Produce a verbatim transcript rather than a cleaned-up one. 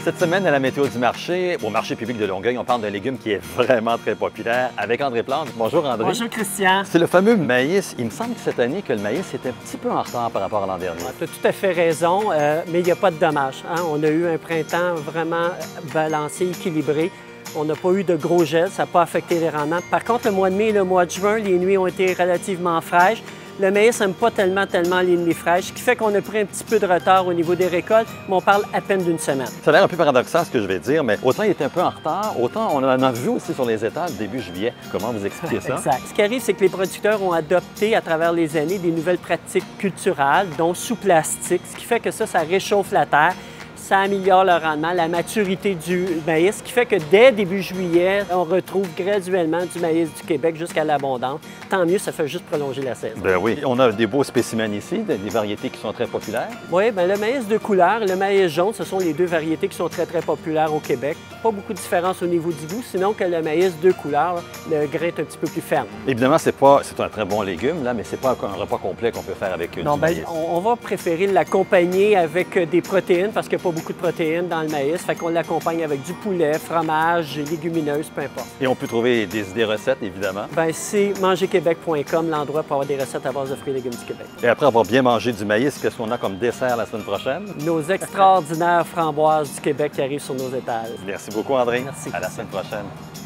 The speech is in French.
Cette semaine, à la météo du marché, au marché public de Longueuil, on parle d'un légume qui est vraiment très populaire avec André Plante. Bonjour André. Bonjour Christian. C'est le fameux maïs. Il me semble que cette année, que le maïs était un petit peu en retard par rapport à l'an dernier. Tu as tout à fait raison, euh, mais il n'y a pas de dommage. Hein? On a eu un printemps vraiment balancé, équilibré. On n'a pas eu de gros gels, ça n'a pas affecté les rendements. Par contre, le mois de mai et le mois de juin, les nuits ont été relativement fraîches. Le maïs n'aime pas tellement, tellement les nuits fraîches, ce qui fait qu'on a pris un petit peu de retard au niveau des récoltes, mais on parle à peine d'une semaine. Ça a l'air un peu paradoxal ce que je vais dire, mais autant il était un peu en retard, autant on en a vu aussi sur les étals début juillet. Comment vous expliquez ça? Exact. Ce qui arrive, c'est que les producteurs ont adopté à travers les années des nouvelles pratiques culturales, dont sous plastique, ce qui fait que ça, ça réchauffe la terre. Ça améliore le rendement, la maturité du maïs, ce qui fait que dès début juillet, on retrouve graduellement du maïs du Québec jusqu'à l'abondance. Tant mieux, ça fait juste prolonger la saison. Ben oui. On a des beaux spécimens ici, des variétés qui sont très populaires. Oui, bien le maïs de couleur et le maïs jaune, ce sont les deux variétés qui sont très, très populaires au Québec. Pas beaucoup de différence au niveau du goût, sinon que le maïs de couleur, le grain est un petit peu plus ferme. Évidemment, c'est pas, c'est un très bon légume, là, mais c'est pas un repas complet qu'on peut faire avec non, du bien, maïs. On, on va préférer l'accompagner avec des protéines parce qu'il n'y a pas beaucoup de protéines dans le maïs. Fait qu'on l'accompagne avec du poulet, fromage, légumineuses, peu importe. Et on peut trouver des idées recettes, évidemment. Bien, c'est manger québec point com, l'endroit pour avoir des recettes à base de fruits et légumes du Québec. Et après avoir bien mangé du maïs, qu'est-ce qu'on a comme dessert la semaine prochaine? Nos extraordinaires framboises du Québec qui arrivent sur nos étals. Merci beaucoup, André. Merci. À la semaine prochaine.